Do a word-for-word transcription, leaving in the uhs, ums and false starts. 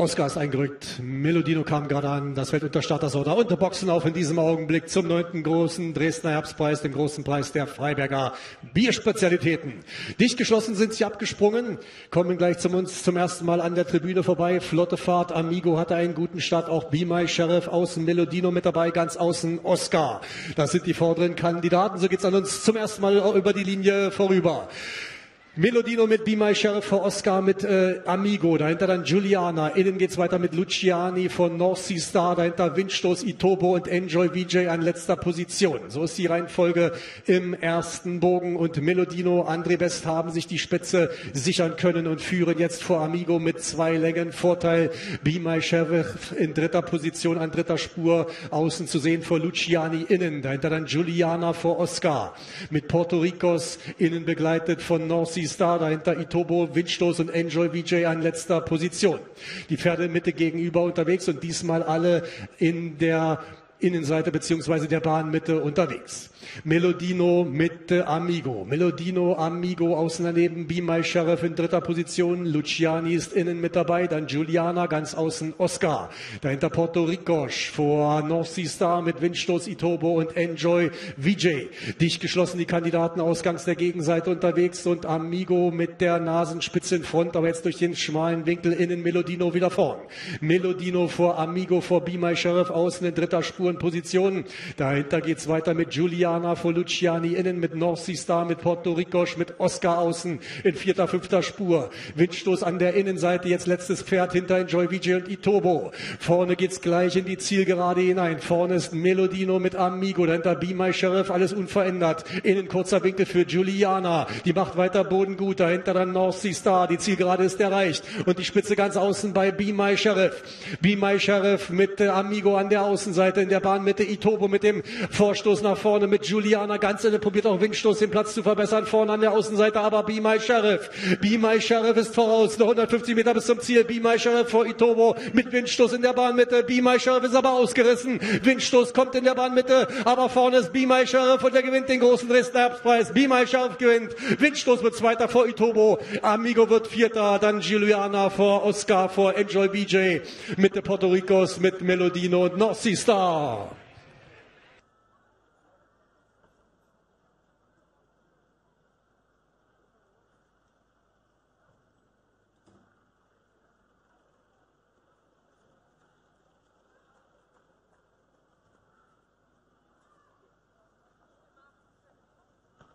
Oscar ist eingerückt, Melodino kam gerade an, das Feld unter Startersorder und Boxen auf in diesem Augenblick zum neunten großen Dresdner Herbstpreis, dem großen Preis der Freiberger Bierspezialitäten. Dicht geschlossen sind sie abgesprungen, kommen gleich zum uns zum ersten Mal an der Tribüne vorbei. Flotte Fahrt, Amigo hatte einen guten Start, auch Be My Sheriff außen, Melodino mit dabei, ganz außen Oscar. Das sind die vorderen Kandidaten, so geht's an uns zum ersten Mal über die Linie vorüber. Melodino mit Be My Sheriff vor Oscar mit äh, Amigo, dahinter dann Giuliana, innen geht's weiter mit Luciani von North Sea Star, dahinter Windstoß, Itobo und Enjoy V J an letzter Position. So ist die Reihenfolge im ersten Bogen und Melodino, André Best haben sich die Spitze sichern können und führen jetzt vor Amigo mit zwei Längen Vorteil. Be My Sheriff in dritter Position an dritter Spur, außen zu sehen vor Luciani, innen, dahinter dann Giuliana vor Oscar mit Porto Ricos, innen begleitet von North Sea Star, dahinter Itobo, Windstoß und Enjoy V J an letzter Position. Die Pferde Mitte gegenüber unterwegs und diesmal alle in der Innenseite beziehungsweise der Bahnmitte unterwegs. Melodino mit äh, Amigo. Melodino, Amigo außen daneben, Be My Sheriff in dritter Position. Luciani ist innen mit dabei, dann Giuliana, ganz außen Oscar. Dahinter Porto Ricos vor North Sea Star mit Windstoß, Itobo und Enjoy V J. Dicht geschlossen die Kandidaten ausgangs der Gegenseite unterwegs und Amigo mit der Nasenspitze in Front, aber jetzt durch den schmalen Winkel innen Melodino wieder vorn. Melodino vor Amigo, vor Be My Sheriff außen in dritter Spurenposition. Dahinter geht's weiter mit Giuliana vor Luciani innen mit North Sea Star, mit Porto Ricos, mit Oscar außen in vierter, fünfter Spur. Windstoß an der Innenseite, jetzt letztes Pferd hinter Enjoy V J und Itobo. Vorne geht's gleich in die Zielgerade hinein. Vorne ist Melodino mit Amigo, dahinter Be My Sheriff, alles unverändert. Innen kurzer Winkel für Giuliana, die macht weiter Boden gut. Dahinter dann North Sea Star, die Zielgerade ist erreicht. Und die Spitze ganz außen bei Be My Sheriff. Be My Sheriff mit äh, Amigo an der Außenseite, in der Bahnmitte Itobo mit dem Vorstoß nach vorne mit Giuliana ganz inne, probiert auch Windstoß den Platz zu verbessern, vorne an der Außenseite, aber Be My Sheriff. Be My Sheriff ist voraus, noch hundertfünfzig Meter bis zum Ziel. Be My Sheriff vor Itobo mit Windstoß in der Bahnmitte. Be My Sheriff ist aber ausgerissen. Windstoß kommt in der Bahnmitte, aber vorne ist Be My Sheriff und der gewinnt den großen Dresdner Herbstpreis. Be My Sheriff gewinnt. Windstoß wird Zweiter vor Itobo. Amigo wird Vierter, dann Giuliana vor Oscar, vor Enjoy V J. Mitte Porto Ricos mit Melodino und North Sea Star.